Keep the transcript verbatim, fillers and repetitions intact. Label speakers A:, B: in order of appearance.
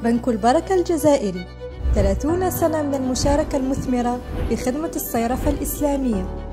A: بنك البركة الجزائري، ثلاثون سنة من المشاركة المثمرة في خدمة الصيرفة الإسلامية.